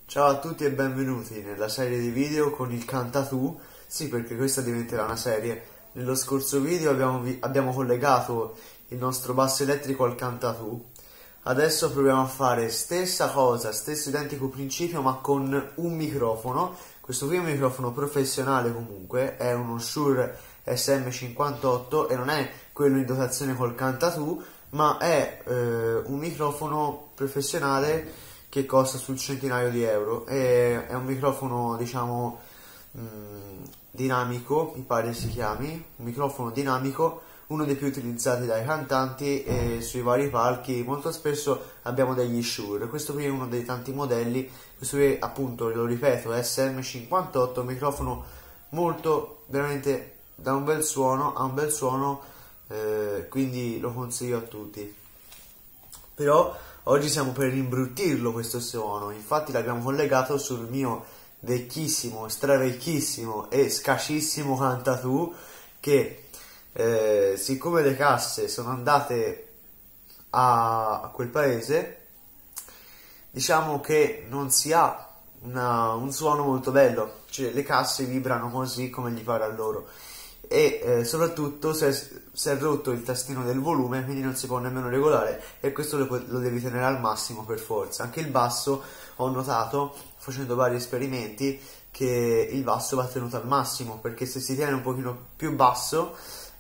Ciao a tutti e benvenuti nella serie di video con il Cantatù. Sì, perché questa diventerà una serie. Nello scorso video abbiamo collegato il nostro basso elettrico al Cantatù. Adesso proviamo a fare stessa cosa, stesso identico principio, ma con un microfono. Questo qui è un microfono professionale comunque, è uno Shure SM58 e non è quello in dotazione col Cantatù, ma è un microfono professionale che costa sul centinaio di euro. È un microfono, diciamo, dinamico, mi pare si chiami, un microfono dinamico, uno dei più utilizzati dai cantanti e sui vari palchi. Molto spesso abbiamo degli Shure. Questo qui è uno dei tanti modelli. Questo qui, appunto, lo ripeto, è SM58, un microfono molto, veramente, da un bel suono, ha un bel suono, quindi lo consiglio a tutti. Però oggi siamo per imbruttirlo questo suono, infatti l'abbiamo collegato sul mio vecchissimo, stravecchissimo e scascissimo Cantatù che siccome le casse sono andate a quel paese, diciamo che non si ha un suono molto bello, cioè le casse vibrano così come gli pare a loro. E soprattutto si è rotto il tastino del volume, quindi non si può nemmeno regolare, e questo lo devi tenere al massimo per forza. Anche il basso, ho notato facendo vari esperimenti che il basso va tenuto al massimo, perché se si tiene un pochino più basso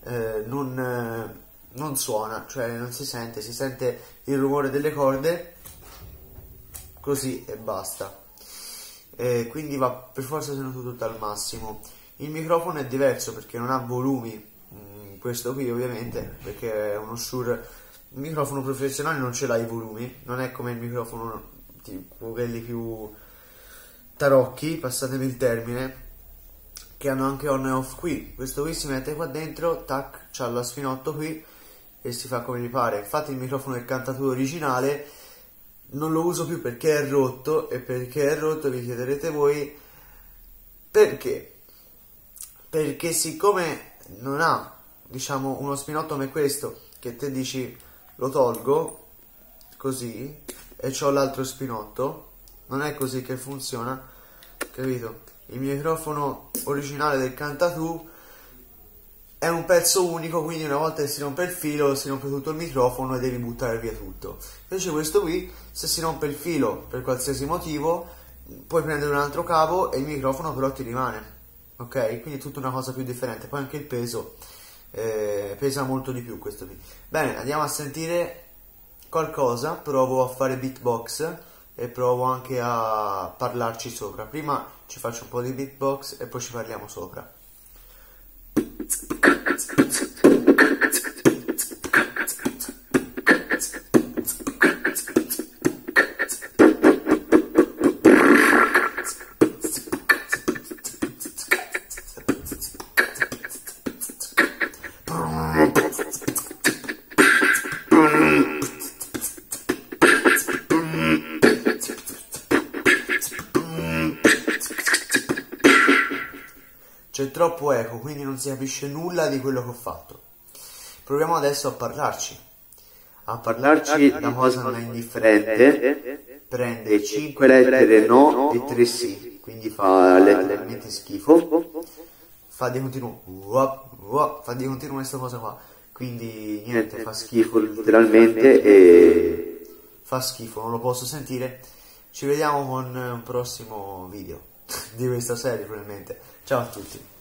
non suona, cioè non si sente il rumore delle corde così e basta. Quindi va per forza tenuto tutto al massimo. Il microfono è diverso perché non ha volumi, questo qui ovviamente, perché è uno Shure. Il microfono professionale non ce l'ha i volumi, non è come il microfono tipo quelli più tarocchi, passatemi il termine, che hanno anche on e off qui. Questo qui si mette qua dentro, tac, c'ha lo spinotto qui e si fa come gli pare. Infatti il microfono del Cantatù originale non lo uso più perché è rotto, e perché è rotto vi chiederete voi perché. Perché siccome non ha, diciamo, uno spinotto come questo, che te dici lo tolgo così e c'ho l'altro spinotto, non è così che funziona, capito? Il microfono originale del Cantatù è un pezzo unico, quindi una volta che si rompe il filo si rompe tutto il microfono e devi buttare via tutto. Invece questo qui, se si rompe il filo per qualsiasi motivo, puoi prendere un altro cavo e il microfono però ti rimane. Ok, quindi è tutta una cosa più differente. Poi anche il peso pesa molto di più questo qui. Bene, andiamo a sentire qualcosa. Provo a fare beatbox e provo anche a parlarci sopra. Prima ci faccio un po' di beatbox e poi ci parliamo sopra. C'è troppo eco, quindi non si capisce nulla di quello che ho fatto. Proviamo adesso a parlarci. A parlarci la cosa non è indifferente, prende 5 lettere no e 3 sì, quindi fa letteralmente schifo. Fa di continuo, fa di continuo questa cosa qua, quindi niente, fa schifo letteralmente e fa schifo, non lo posso sentire. Ci vediamo con un prossimo video di questa serie probabilmente. Ciao a tutti.